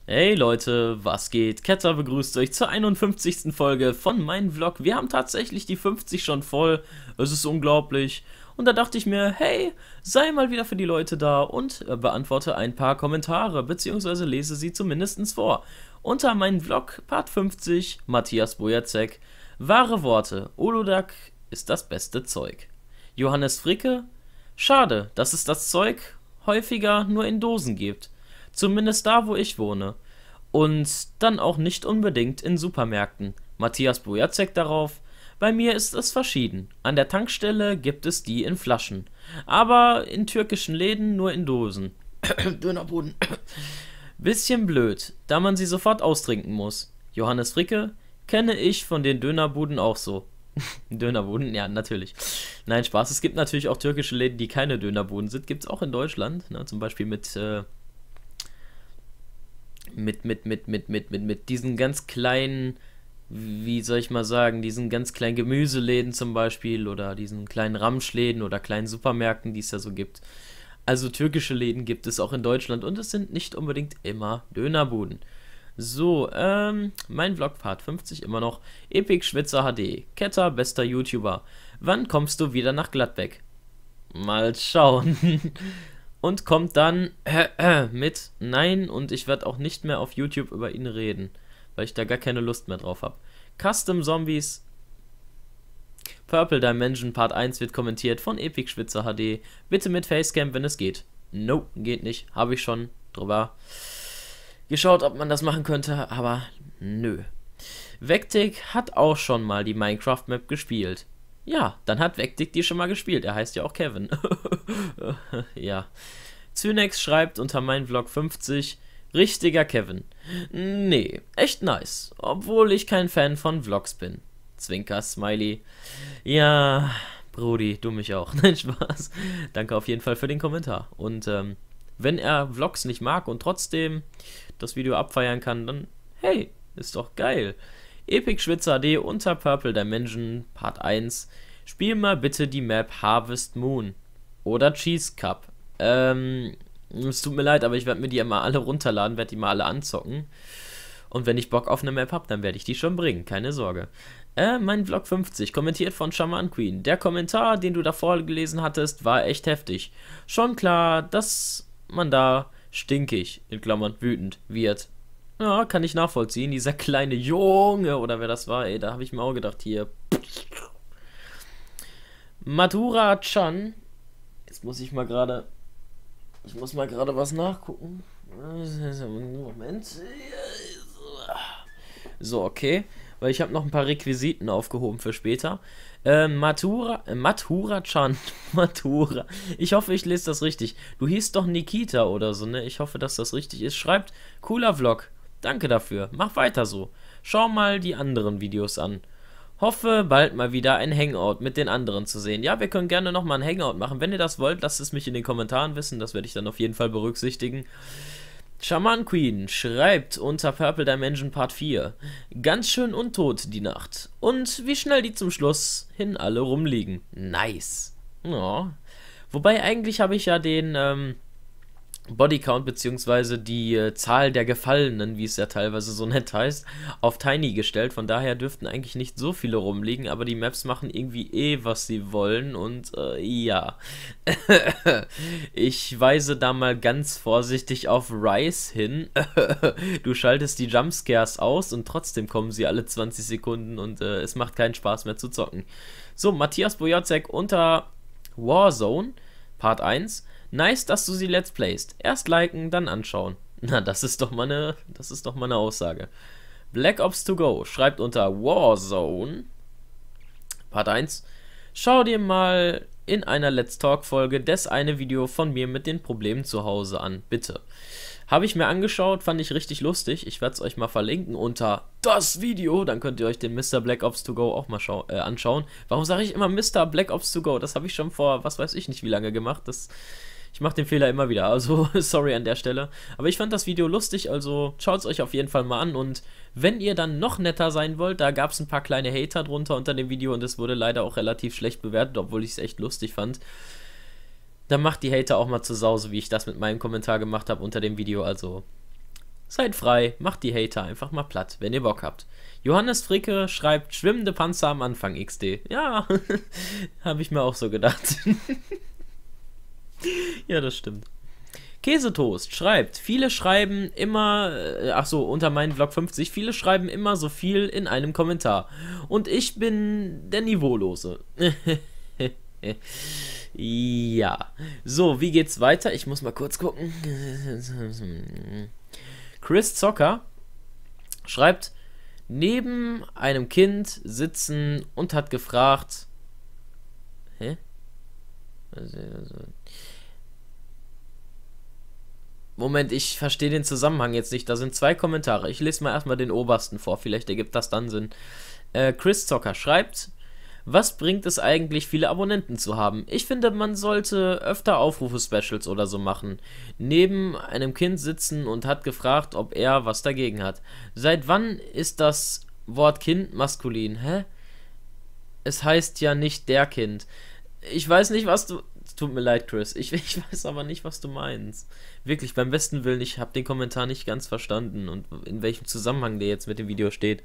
Hey Leute, was geht? Ketter begrüßt euch zur 51. Folge von meinem Vlog. Wir haben tatsächlich die 50 schon voll, es ist unglaublich. Und da dachte ich mir, hey, sei mal wieder für die Leute da und beantworte ein paar Kommentare, beziehungsweise lese sie zumindest vor. Unter meinem Vlog, Part 50, Matthias Bojacek, wahre Worte, Olodak ist das beste Zeug. Johannes Fricke, schade, dass es das Zeug häufiger nur in Dosen gibt. Zumindest da, wo ich wohne. Und dann auch nicht unbedingt in Supermärkten. Matthias Bojacek darauf: Bei mir ist es verschieden. An der Tankstelle gibt es die in Flaschen. Aber in türkischen Läden nur in Dosen. Dönerboden. Bisschen blöd, da man sie sofort austrinken muss. Johannes Fricke: Kenne ich von den Dönerbuden auch so. Dönerbuden? Ja, natürlich. Nein, Spaß. Es gibt natürlich auch türkische Läden, die keine Dönerbuden sind. Gibt es auch in Deutschland. Ne? Zum Beispiel mit diesen ganz kleinen, wie soll ich mal sagen, diesen ganz kleinen Gemüseläden zum Beispiel oder diesen kleinen Ramschläden oder kleinen Supermärkten, die es ja so gibt. Also türkische Läden gibt es auch in Deutschland und es sind nicht unbedingt immer Dönerbuden. So, mein Vlog Part 50 immer noch. Epic Schwitzer HD. Ketter, bester YouTuber. Wann kommst du wieder nach Gladbeck? Mal schauen. Und kommt dann mit Nein, und ich werde auch nicht mehr auf YouTube über ihn reden, weil ich da gar keine Lust mehr drauf habe. Custom Zombies. Purple Dimension Part 1 wird kommentiert von Epic Schwitzer HD. Bitte mit Facecam, wenn es geht. No, geht nicht. Habe ich schon drüber geschaut, ob man das machen könnte, aber nö. Vectic hat auch schon mal die Minecraft-Map gespielt. Ja, dann hat Vectic die schon mal gespielt. Er heißt ja auch Kevin. Ja. Zynex schreibt unter meinem Vlog 50: Richtiger Kevin. Nee, echt nice. Obwohl ich kein Fan von Vlogs bin. Zwinker, Smiley. Ja, Brudi, du mich auch. Nein, Spaß. Danke auf jeden Fall für den Kommentar. Und wenn er Vlogs nicht mag und trotzdem das Video abfeiern kann, dann hey, ist doch geil. Epic Schwitzer HD unter Purple Dimension Part 1. Spiel mal bitte die Map Harvest Moon oder Cheese Cup. Es tut mir leid, aber ich werde mir die immer alle runterladen, werde die mal alle anzocken. Und wenn ich Bock auf eine Map habe, dann werde ich die schon bringen, keine Sorge. Mein Vlog 50, kommentiert von Shaman Queen. Der Kommentar, den du davor gelesen hattest, war echt heftig. Schon klar, dass man da stinkig, in Klammern wütend, wird. Ja, kann ich nachvollziehen. Dieser kleine Junge, oder wer das war, ey, da habe ich mir auch gedacht, hier. Matura-chan. Jetzt muss ich mal gerade was nachgucken. Moment. So, okay. Weil ich habe noch ein paar Requisiten aufgehoben für später. Matura-chan. Matura. Ich hoffe, ich lese das richtig. Du hießt doch Nikita oder so, ne? Ich hoffe, dass das richtig ist. Schreibt: Cooler Vlog. Danke dafür. Mach weiter so. Schau mal die anderen Videos an. Hoffe, bald mal wieder ein Hangout mit den anderen zu sehen. Ja, wir können gerne nochmal ein Hangout machen. Wenn ihr das wollt, lasst es mich in den Kommentaren wissen. Das werde ich dann auf jeden Fall berücksichtigen. Shaman Queen schreibt unter Purple Dimension Part 4. Ganz schön untot die Nacht. Und wie schnell die zum Schluss hin alle rumliegen. Nice. Ja. Wobei eigentlich habe ich ja den Bodycount bzw. die Zahl der Gefallenen, wie es ja teilweise so nett heißt, auf Tiny gestellt. Von daher dürften eigentlich nicht so viele rumliegen, aber die Maps machen irgendwie was sie wollen und ja. Ich weise da mal ganz vorsichtig auf Rice hin. Du schaltest die Jumpscares aus und trotzdem kommen sie alle 20 Sekunden und es macht keinen Spaß mehr zu zocken. So, Matthias Bojacek unter Warzone, Part 1. Nice, dass du sie let's playst. Erst liken, dann anschauen. Na, das ist doch mal eine Aussage. Black Ops to go schreibt unter Warzone Part 1. Schau dir mal in einer Let's Talk Folge das eine Video von mir mit den Problemen zu Hause an, bitte. Habe ich mir angeschaut, fand ich richtig lustig. Ich werde es euch mal verlinken unter das Video. Dann könnt ihr euch den Mr. Black Ops to go auch mal anschauen. Warum sage ich immer Mr. Black Ops to go? Das habe ich schon vor, was weiß ich nicht wie lange gemacht. Ich mache den Fehler immer wieder, also sorry an der Stelle. Aber ich fand das Video lustig, also schaut es euch auf jeden Fall mal an. Und wenn ihr dann noch netter sein wollt, da gab es ein paar kleine Hater drunter unter dem Video und es wurde leider auch relativ schlecht bewertet, obwohl ich es echt lustig fand. Dann macht die Hater auch mal zur Sau, so wie ich das mit meinem Kommentar gemacht habe unter dem Video, also Seid frei, macht die Hater einfach mal platt, wenn ihr Bock habt. Johannes Fricke schreibt, schwimmende Panzer am Anfang XD. Ja, habe ich mir auch so gedacht. Ja, das stimmt. Käsetoast schreibt, viele schreiben immer, unter meinem Vlog 50, viele schreiben immer so viel in einem Kommentar. Und ich bin der Niveaulose. Ja. So, wie geht's weiter? Ich muss mal kurz gucken. Chris Zocker schreibt, neben einem Kind sitzen und hat gefragt, hä? Moment, ich verstehe den Zusammenhang jetzt nicht. Da sind 2 Kommentare. Ich lese mal erstmal den obersten vor. Vielleicht ergibt das dann Sinn. Chris Zocker schreibt, was bringt es eigentlich, viele Abonnenten zu haben? Ich finde, man sollte öfter Aufrufe-Specials oder so machen. Neben einem Kind sitzen und hat gefragt, ob er was dagegen hat. Seit wann ist das Wort Kind maskulin? Hä? Es heißt ja nicht der Kind. Ich weiß nicht, was du... Tut mir leid, Chris. Ich weiß aber nicht, was du meinst. Wirklich, beim besten Willen, ich habe den Kommentar nicht ganz verstanden und in welchem Zusammenhang der jetzt mit dem Video steht.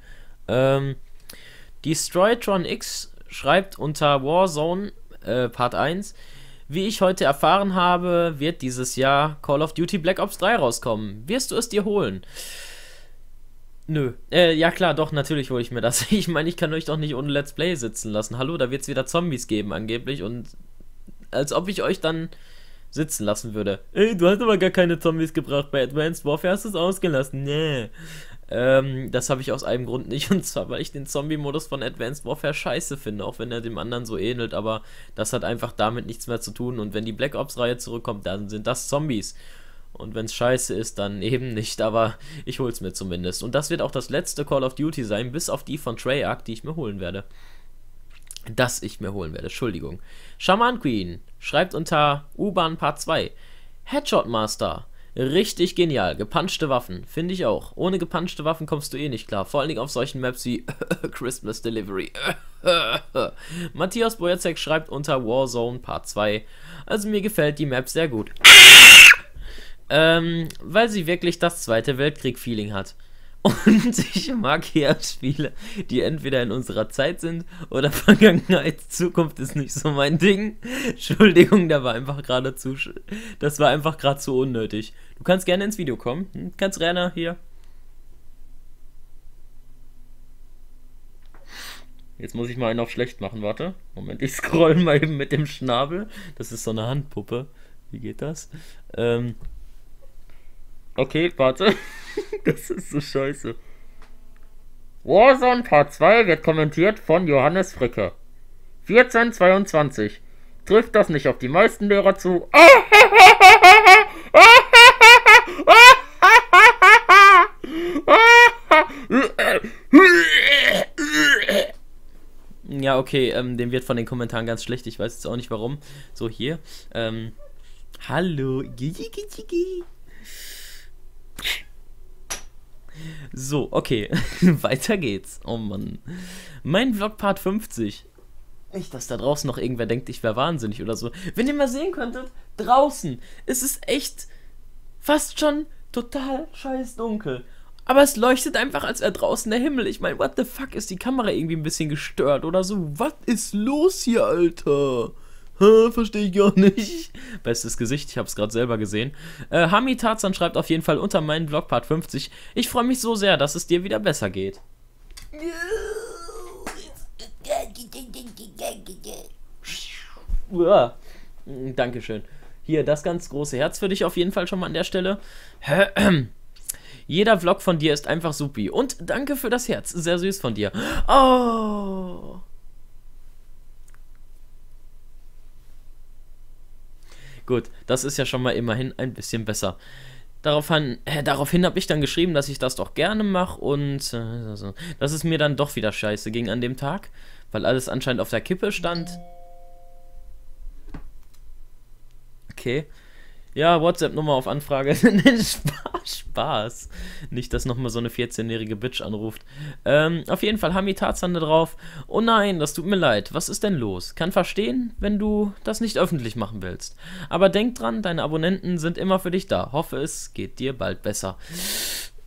Destroytron X schreibt unter Warzone Part 1, wie ich heute erfahren habe, wird dieses Jahr Call of Duty Black Ops 3 rauskommen. Wirst du es dir holen? Nö. Ja klar, doch, natürlich hole ich mir das. Ich meine, ich kann euch doch nicht ohne Let's Play sitzen lassen. Hallo, da wird es wieder Zombies geben angeblich und als ob ich euch dann sitzen lassen würde. Ey, du hast aber gar keine Zombies gebracht. Bei Advanced Warfare hast du es ausgelassen. Nee. Das habe ich aus einem Grund nicht. Und zwar, weil ich den Zombie-Modus von Advanced Warfare scheiße finde. Auch wenn er dem anderen so ähnelt. Aber das hat einfach damit nichts mehr zu tun. Und wenn die Black Ops-Reihe zurückkommt, dann sind das Zombies. Und wenn es scheiße ist, dann eben nicht. Aber ich hol's mir zumindest. Und das wird auch das letzte Call of Duty sein. Bis auf die von Treyarch, die ich mir holen werde. Entschuldigung. Shaman Queen schreibt unter U-Bahn Part 2. Headshot Master. Richtig genial. Gepanschte Waffen. Finde ich auch. Ohne gepanschte Waffen kommst du eh nicht klar. Vor allen Dingen auf solchen Maps wie Christmas Delivery. Matthias Bojacek schreibt unter Warzone Part 2. Also mir gefällt die Map sehr gut. Weil sie wirklich das Zweite Weltkrieg-Feeling hat. Und ich mag hier Spiele, die entweder in unserer Zeit sind oder Vergangenheit. Zukunft ist nicht so mein Ding. Entschuldigung, das war einfach gerade zu unnötig. Du kannst gerne ins Video kommen. Kannst Rainer hier. Jetzt muss ich mal einen auf schlecht machen, warte. Moment, ich scroll mal eben mit dem Schnabel. Das ist so eine Handpuppe. Wie geht das? Okay, warte. Das ist so scheiße. Warzone Part 2 wird kommentiert von Johannes Fricke. 1422. Trifft das nicht auf die meisten Lehrer zu? Ja, okay, dem wird von den Kommentaren ganz schlecht. Ich weiß jetzt auch nicht warum. So, hier. Hallo. So, okay. Weiter geht's. Oh Mann. Mein Vlog Part 50. Nicht, dass da draußen noch irgendwer denkt, ich wäre wahnsinnig oder so. Wenn ihr mal sehen könntet, draußen ist es echt fast schon total scheiß dunkel. Aber es leuchtet einfach, als wäre draußen der Himmel. Ich meine, what the fuck, ist die Kamera irgendwie ein bisschen gestört oder so? Was ist los hier, Alter? Verstehe ich gar nicht. Bestes Gesicht, ich habe es gerade selber gesehen. Hami Tarzan schreibt auf jeden Fall unter meinen Vlog Part 50. Ich freue mich so sehr, dass es dir wieder besser geht. Dankeschön. Hier, das ganz große Herz für dich auf jeden Fall schon mal an der Stelle. Jeder Vlog von dir ist einfach supi. Und danke für das Herz. Sehr süß von dir. Oh. Gut, das ist ja schon mal immerhin ein bisschen besser. Daraufhin habe ich dann geschrieben, dass ich das doch gerne mache und dass es mir dann doch wieder scheiße ging an dem Tag, weil alles anscheinend auf der Kippe stand. Okay. Ja, WhatsApp-Nummer auf Anfrage. Spaß. Nicht, dass nochmal so eine 14-jährige Bitch anruft. Auf jeden Fall Hami Tarzan da drauf. Oh nein, das tut mir leid. Was ist denn los? Kann verstehen, wenn du das nicht öffentlich machen willst. Aber denk dran, deine Abonnenten sind immer für dich da. Hoffe, es geht dir bald besser.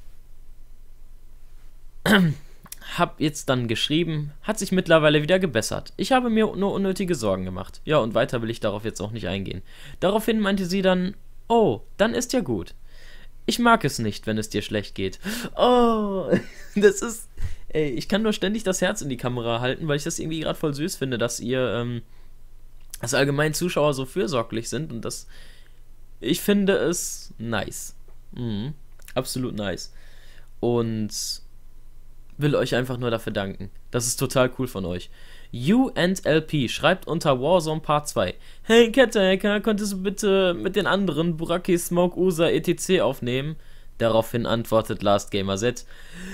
Hab jetzt dann geschrieben, hat sich mittlerweile wieder gebessert. Ich habe mir nur unnötige Sorgen gemacht. Ja, und weiter will ich darauf jetzt auch nicht eingehen. Daraufhin meinte sie dann, oh, dann ist ja gut. Ich mag es nicht, wenn es dir schlecht geht. Oh, das ist... Ey, ich kann nur ständig das Herz in die Kamera halten, weil ich das irgendwie gerade voll süß finde, dass ihr, dass allgemein Zuschauer so fürsorglich sind und das... Ich finde es nice. Absolut nice. Und will euch einfach nur dafür danken. Das ist total cool von euch. UNLP schreibt unter Warzone Part 2. Hey Kettehacker, könntest du bitte mit den anderen Buraki, Smoke, Usa, etc. aufnehmen? Daraufhin antwortet Last Gamer Z.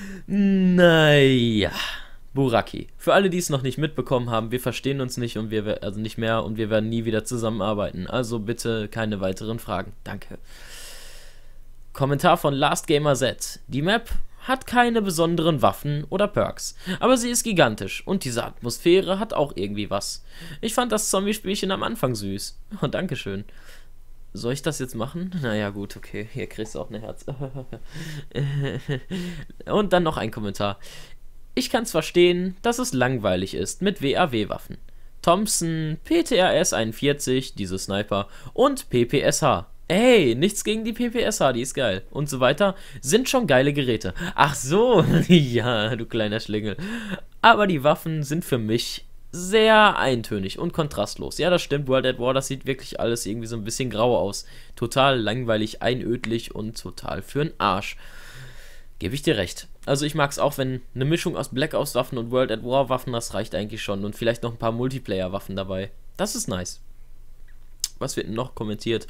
Naja. Buraki. Für alle, die es noch nicht mitbekommen haben, wir verstehen uns nicht und also nicht mehr und wir werden nie wieder zusammenarbeiten. Also bitte keine weiteren Fragen. Danke. Kommentar von Last Gamer Z. Die Map hat keine besonderen Waffen oder Perks, aber sie ist gigantisch und diese Atmosphäre hat auch irgendwie was. Ich fand das Zombie-Spielchen am Anfang süß. Oh, dankeschön. Soll ich das jetzt machen? Naja, gut, okay. Hier kriegst du auch ein Herz. Und dann noch ein Kommentar. Ich kann's verstehen, dass es langweilig ist mit WAW-Waffen. Thompson, PTRS 41, diese Sniper und PPSH. Ey, nichts gegen die PPSH, die ist geil. Und so weiter, sind schon geile Geräte. Ach so, ja, du kleiner Schlingel. Aber die Waffen sind für mich sehr eintönig und kontrastlos. Ja, das stimmt, World at War, das sieht wirklich alles irgendwie so ein bisschen grau aus. Total langweilig, einödlich und total für'n Arsch. Gebe ich dir recht. Also ich mag es auch, wenn eine Mischung aus Black Ops Waffen und World at War Waffen, das reicht eigentlich schon. Und vielleicht noch ein paar Multiplayer-Waffen dabei. Das ist nice. Was wird denn noch kommentiert?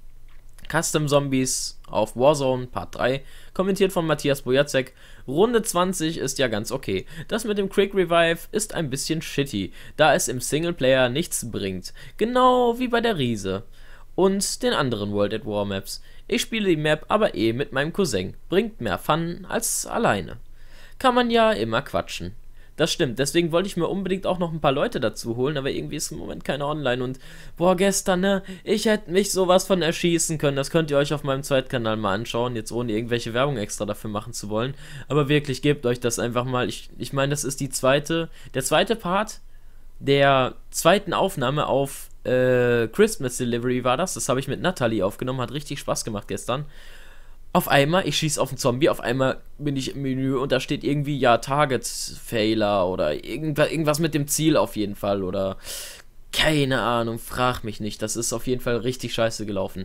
Custom Zombies auf Warzone Part 3, kommentiert von Matthias Bojacek. Runde 20 ist ja ganz okay. Das mit dem Quick Revive ist ein bisschen shitty, da es im Singleplayer nichts bringt. Genau wie bei der Riese und den anderen World at War Maps. Ich spiele die Map aber mit meinem Cousin. Bringt mehr Fun als alleine. Kann man ja immer quatschen. Das stimmt, deswegen wollte ich mir unbedingt auch noch ein paar Leute dazu holen, aber irgendwie ist im Moment keiner online und boah, gestern, ne, ich hätte mich sowas von erschießen können, das könnt ihr euch auf meinem Zweitkanal mal anschauen, jetzt ohne irgendwelche Werbung extra dafür machen zu wollen, aber wirklich, gebt euch das einfach mal, ich meine, das ist der zweite Part der zweiten Aufnahme auf Christmas Delivery war das habe ich mit Natalie aufgenommen, hat richtig Spaß gemacht gestern. Auf einmal, ich schieße auf einen Zombie, auf einmal bin ich im Menü und da steht irgendwie, ja, Target-Failer oder irgendwas mit dem Ziel auf jeden Fall oder keine Ahnung, frag mich nicht, das ist auf jeden Fall richtig scheiße gelaufen.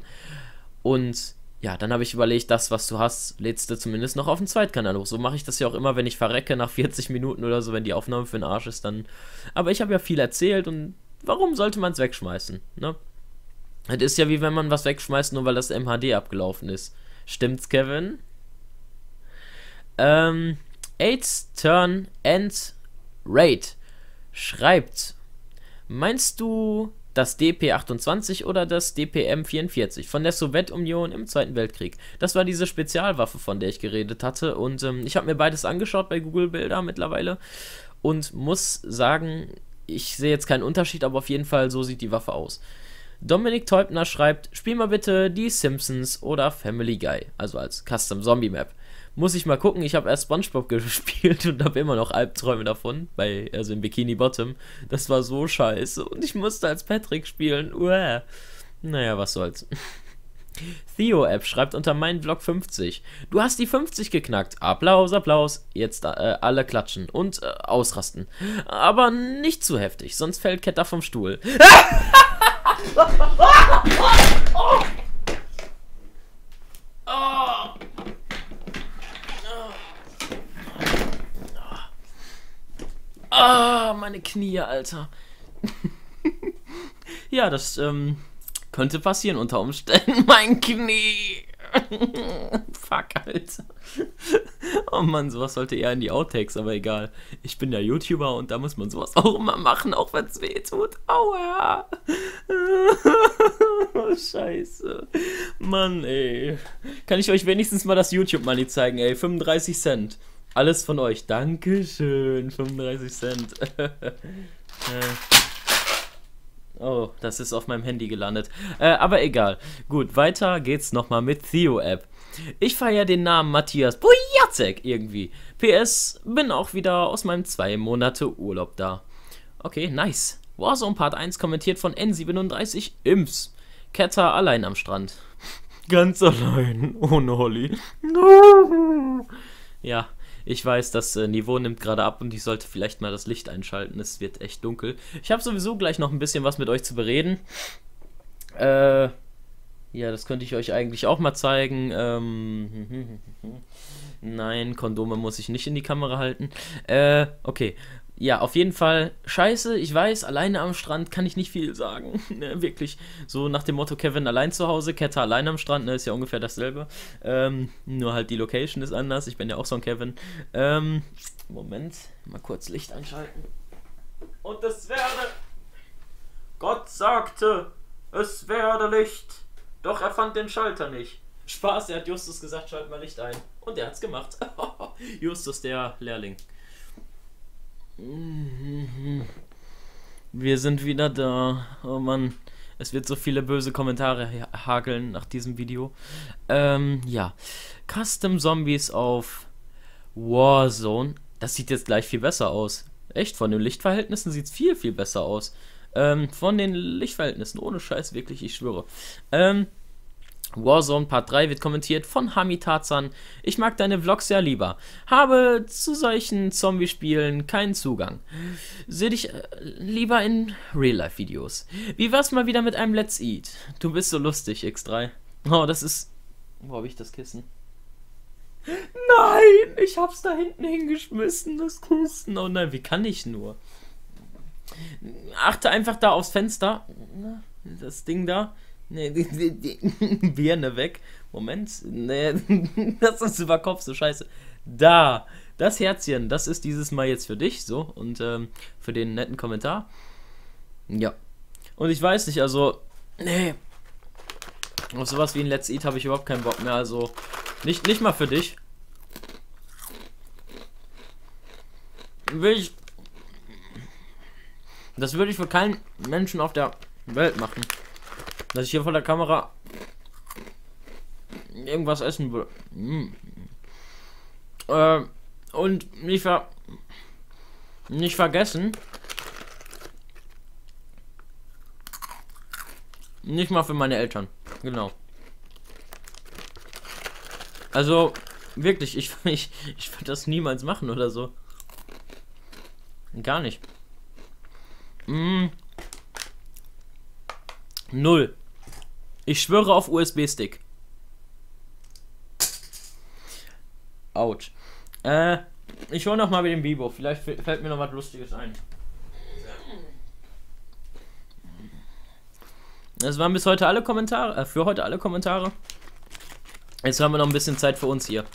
Und ja, dann habe ich überlegt, das, was du hast, lädst du zumindest noch auf den Zweitkanal hoch. So mache ich das ja auch immer, wenn ich verrecke nach 40 Minuten oder so, wenn die Aufnahme für den Arsch ist, dann... Aber ich habe ja viel erzählt und warum sollte man es wegschmeißen, ne? Es ist ja wie wenn man was wegschmeißt, nur weil das MHD abgelaufen ist. Stimmt's, Kevin? AIDS Turn and Raid schreibt: Meinst du das DP-28 oder das DPM-44 von der Sowjetunion im Zweiten Weltkrieg? Das war diese Spezialwaffe, von der ich geredet hatte. Und ich habe mir beides angeschaut bei Google Bilder mittlerweile und muss sagen, ich sehe jetzt keinen Unterschied, aber auf jeden Fall so sieht die Waffe aus. Dominik Teubner schreibt: Spiel mal bitte die Simpsons oder Family Guy, also als Custom Zombie Map. Muss ich mal gucken, ich habe erst SpongeBob gespielt und habe immer noch Albträume davon, also im Bikini Bottom. Das war so scheiße und ich musste als Patrick spielen. Uäh. Naja, was soll's. Theo-App schreibt unter meinen Vlog 50. Du hast die 50 geknackt. Applaus, Applaus. Jetzt alle klatschen und ausrasten. Aber nicht zu heftig, sonst fällt Ketter vom Stuhl. Meine Knie, Alter. Ja, das könnte passieren unter Umständen. Mein Knie. Fuck, Alter. Oh Mann, sowas sollte eher in die Outtakes, aber egal. Ich bin ja YouTuber und da muss man sowas auch immer machen, auch wenn es weh tut. Aua. Oh, Scheiße. Mann, ey. Kann ich euch wenigstens mal das YouTube-Money zeigen, ey. 35 Cent. Alles von euch. Dankeschön. 35 Cent. Oh, das ist auf meinem Handy gelandet. Aber egal. Gut, weiter geht's nochmal mit Theo-App. Ich feiere den Namen Matthias Bujacek irgendwie. PS, bin auch wieder aus meinem 2 Monate Urlaub da. Okay, nice. Warzone Part 1 kommentiert von N37 Imps. Ketter allein am Strand. Ganz allein, ohne Holly. Ja, ich weiß, das Niveau nimmt gerade ab und ich sollte vielleicht mal das Licht einschalten. Es wird echt dunkel. Ich habe sowieso gleich noch ein bisschen was mit euch zu bereden. Ja, das könnte ich euch eigentlich auch mal zeigen. Nein, Kondome muss ich nicht in die Kamera halten. Okay. Ja, auf jeden Fall scheiße, ich weiß, alleine am Strand kann ich nicht viel sagen. Ne, wirklich, so nach dem Motto Kevin allein zu Hause, Ketter allein am Strand, ne, ist ja ungefähr dasselbe. Nur halt die Location ist anders, ich bin ja auch so ein Kevin. Moment, mal kurz Licht einschalten. Und es werde... Gott sagte, es werde Licht. Doch er fand den Schalter nicht. Spaß, er hat Justus gesagt, schalt mal Licht ein. Und er hat's gemacht. Justus, der Lehrling. Wir sind wieder da. Oh Mann, es wird so viele böse Kommentare hageln nach diesem Video. Ja. Custom Zombies auf Warzone. Das sieht jetzt gleich viel besser aus. Echt, von den Lichtverhältnissen sieht es viel, viel besser aus. Von den Lichtverhältnissen, ohne Scheiß, wirklich, ich schwöre. Warzone Part 3 wird kommentiert von Hamitazan. Ich mag deine Vlogs ja lieber. Habe zu solchen Zombie-Spielen keinen Zugang. Seh dich lieber in Real-Life-Videos. Wie wär's mal wieder mit einem Let's Eat? Du bist so lustig, X3. Oh, das ist... Wo habe ich das Kissen? Nein, ich hab's da hinten hingeschmissen, das Kissen. Oh nein, wie kann ich nur? Achte einfach da aufs Fenster. Das Ding da. Nee, die Birne weg. Moment. Nee, das ist über Kopf, so scheiße. Da. Das Herzchen, das ist dieses Mal jetzt für dich. So. Und für den netten Kommentar. Ja. Und ich weiß nicht, also. Nee. Auf sowas wie ein Let's Eat habe ich überhaupt keinen Bock mehr. Also. Nicht mal für dich. Das würde ich für keinen Menschen auf der Welt machen. Dass ich hier vor der Kamera irgendwas essen will. Und nicht vergessen, nicht mal für meine Eltern. Genau. Also, wirklich, ich würde das niemals machen oder so. Gar nicht. Null. Ich schwöre auf USB-Stick. Autsch. Ich hole noch mal mit dem Bibo. Vielleicht fällt mir noch was Lustiges ein. Das waren bis heute alle Kommentare. Für heute alle Kommentare. Jetzt haben wir noch ein bisschen Zeit für uns hier.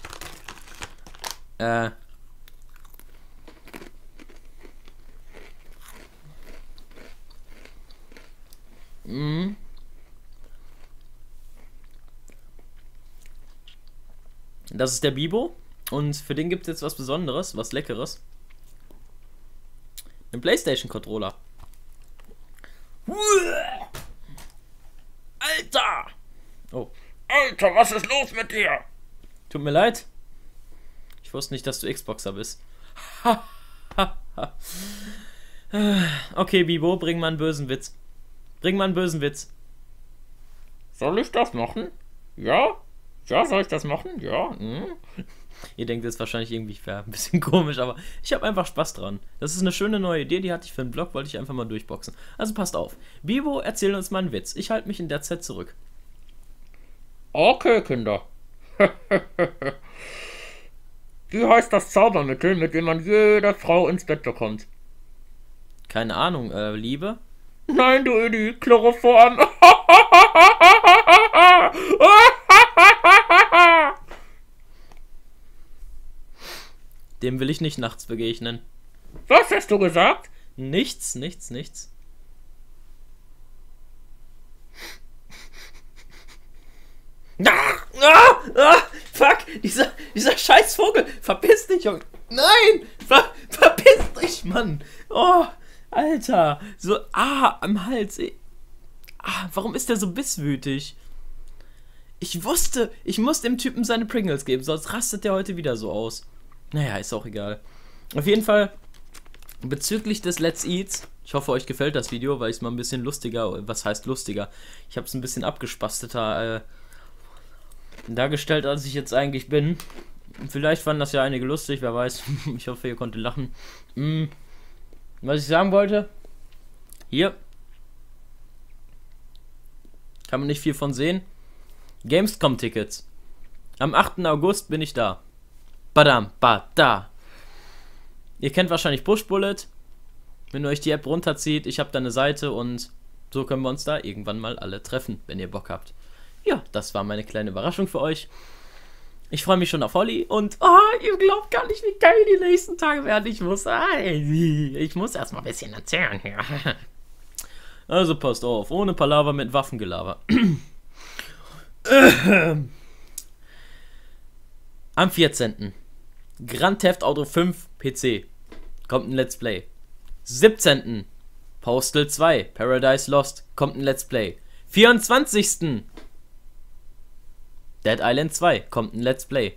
Das ist der Bibo. Und für den gibt es jetzt was Besonderes, was Leckeres. Ein PlayStation-Controller. Alter! Oh. Alter, was ist los mit dir? Tut mir leid. Ich wusste nicht, dass du Xboxer bist. Okay, Bibo, bring mal einen bösen Witz. Bring mal einen bösen Witz. Soll ich das machen? Ja? Ja, soll ich das machen? Ja. Ihr denkt jetzt wahrscheinlich irgendwie, ich wäre ein bisschen komisch, aber ich habe einfach Spaß dran. Das ist eine schöne neue Idee, die hatte ich für einen Vlog, wollte ich einfach mal durchboxen. Also passt auf. Bibo, erzähl uns mal einen Witz. Ich halte mich in der Zeit zurück. Okay, Kinder. Wie heißt das Zaubermittel, mit dem man jeder Frau ins Bett bekommt? Keine Ahnung, Liebe? Nein, du Idi, Chloroform. Dem will ich nicht nachts begegnen. Was hast du gesagt? Nichts, nichts, nichts. Fuck, dieser scheiß Vogel. Verpiss dich, Junge. Nein, verpiss dich, Mann. Oh, Alter. So, am Hals. Warum ist der so bisswütig? Ich wusste, ich muss dem Typen seine Pringles geben, sonst rastet der heute wieder so aus. Naja, ist auch egal. Auf jeden Fall, bezüglich des Let's Eats, ich hoffe, euch gefällt das Video, weil ich es mal ein bisschen lustiger, was heißt lustiger? Ich habe es ein bisschen abgespasteter dargestellt, als ich jetzt eigentlich bin. Vielleicht fanden das ja einige lustig, wer weiß. Ich hoffe, ihr konntet lachen. Was ich sagen wollte, hier kann man nicht viel von sehen. Gamescom-Tickets. Am 8. August bin ich da. Badam, da. Ihr kennt wahrscheinlich Pushbullet. Wenn ihr euch die App runterzieht, ich habe da eine Seite und so können wir uns da irgendwann mal alle treffen, wenn ihr Bock habt. Ja, das war meine kleine Überraschung für euch. Ich freue mich schon auf Holly und ihr glaubt gar nicht, wie geil die nächsten Tage werden. Ich muss erstmal ein bisschen erzählen hier. Also passt auf, ohne Palaver mit Waffengelaber. Am 14. Grand Theft Auto 5 PC. Kommt ein Let's Play. 17. Postal 2 Paradise Lost. Kommt ein Let's Play. 24. Dead Island 2. Kommt ein Let's Play.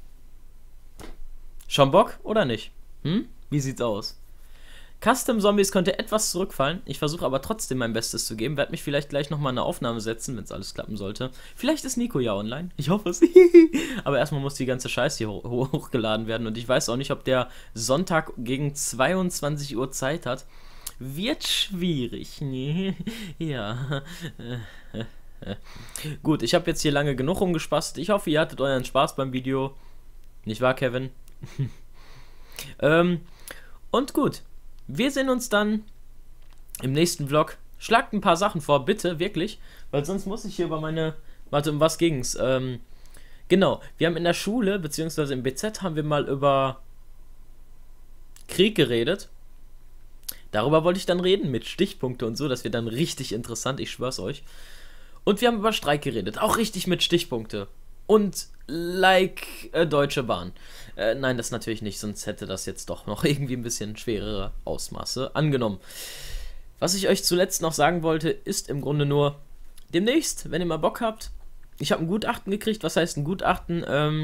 Schon Bock oder nicht? Wie sieht's aus? Custom Zombies könnte etwas zurückfallen. Ich versuche aber trotzdem mein Bestes zu geben. Werde mich vielleicht gleich nochmal eine Aufnahme setzen, wenn es alles klappen sollte. Vielleicht ist Nico ja online. Ich hoffe es. Aber erstmal muss die ganze Scheiße hier hochgeladen werden. Und ich weiß auch nicht, ob der Sonntag gegen 22 Uhr Zeit hat. Wird schwierig. Ja. Gut, ich habe jetzt hier lange genug rumgespasst. Ich hoffe, ihr hattet euren Spaß beim Video. Nicht wahr, Kevin? Und gut. Wir sehen uns dann im nächsten Vlog. Schlagt ein paar Sachen vor, bitte, wirklich. Weil sonst muss ich hier über meine... Warte, um was ging's? Genau, wir haben in der Schule, beziehungsweise im BZ, haben wir mal über Krieg geredet. Darüber wollte ich dann reden, mit Stichpunkte und so. Das wird dann richtig interessant, ich schwör's euch. Und wir haben über Streik geredet, auch richtig mit Stichpunkte. Und Deutsche Bahn. Nein, das natürlich nicht, sonst hätte das jetzt doch noch irgendwie ein bisschen schwerere Ausmaße angenommen. Was ich euch zuletzt noch sagen wollte, ist im Grunde nur, demnächst, wenn ihr mal Bock habt, ich habe ein Gutachten gekriegt. Was heißt ein Gutachten?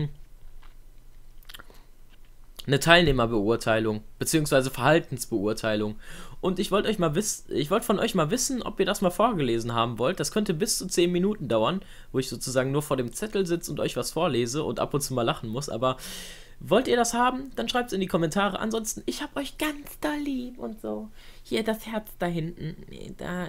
Eine Teilnehmerbeurteilung, beziehungsweise Verhaltensbeurteilung. Und ich wollte von euch mal wissen, ob ihr das mal vorgelesen haben wollt. Das könnte bis zu 10 Minuten dauern, wo ich sozusagen nur vor dem Zettel sitze und euch was vorlese und ab und zu mal lachen muss. Aber wollt ihr das haben? Dann schreibt es in die Kommentare. Ansonsten, ich hab euch ganz doll lieb und so. Hier das Herz da hinten. Da.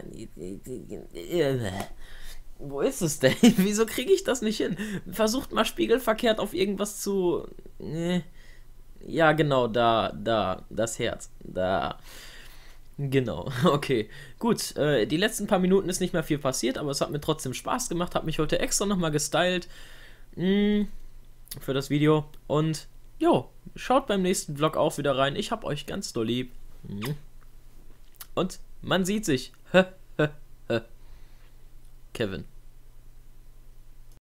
Wo ist es denn? Wieso kriege ich das nicht hin? Versucht mal spiegelverkehrt auf irgendwas zu... Ja, genau, da, das Herz, da, genau, okay, gut, die letzten paar Minuten ist nicht mehr viel passiert, aber es hat mir trotzdem Spaß gemacht, habe mich heute extra nochmal gestylt, für das Video und, jo, schaut beim nächsten Vlog auch wieder rein, ich hab euch ganz doll lieb, und man sieht sich, Kevin.